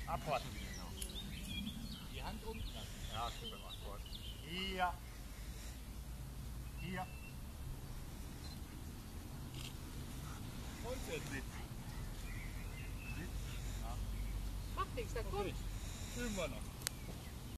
Abwarten. Die Hand unten lassen. Ja, super gemacht. Hier. Hier. Und jetzt Sitz. Macht nichts, der kommt. Filmen wir noch.